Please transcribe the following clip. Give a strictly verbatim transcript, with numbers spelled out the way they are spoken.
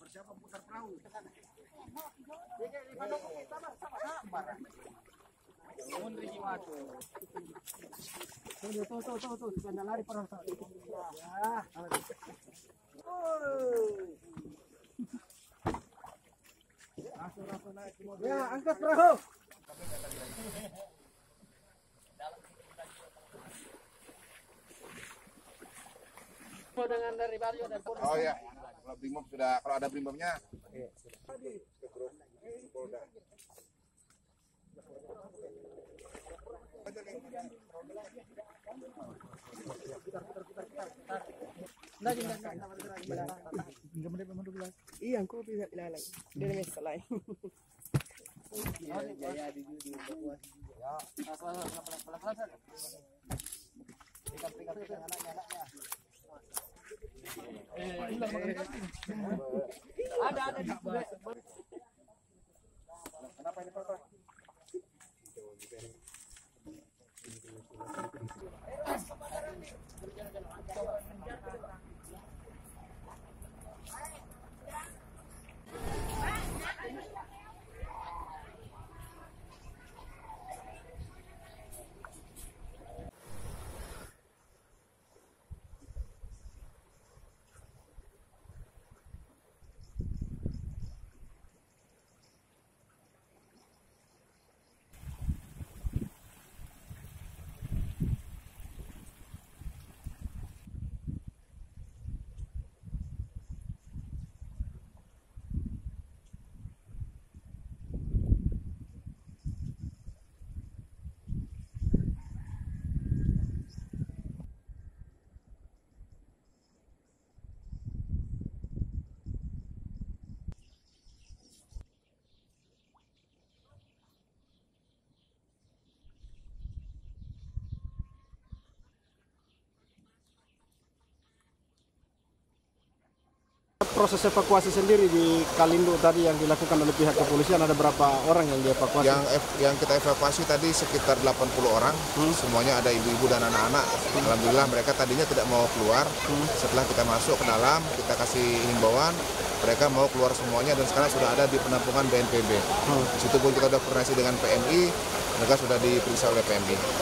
persiapan putar perahu. Jadi di Bandung kita sama-sama. Mun rigi matu. Tuh tuh tuh tuh tuh sudah lari perahu. Ya. Ya, angkat perahu. Dengan dari Barjo dan Polda. Oh ya, kalau brimob sudah, kalau ada brimobnya. Iya. Iya, aku bisa ilalang. Dia namanya Salai. Jaya di di bawah. Ya, pelan-pelan. Pegang-pegang anak-anaknya. Ada ada di kenapa ini Pak? Proses evakuasi sendiri di Kalindo tadi yang dilakukan oleh pihak kepolisian, ada berapa orang yang dievakuasi? Yang yang kita evakuasi tadi sekitar delapan puluh orang, hmm. semuanya ada ibu-ibu dan anak-anak. Hmm. Alhamdulillah mereka tadinya tidak mau keluar. Hmm. Setelah kita masuk ke dalam, kita kasih himbauan, mereka mau keluar semuanya dan sekarang sudah ada di penampungan B N P B. Hmm. Di situ pun kita sudah koordinasi dengan P M I, mereka sudah diperiksa oleh P M I.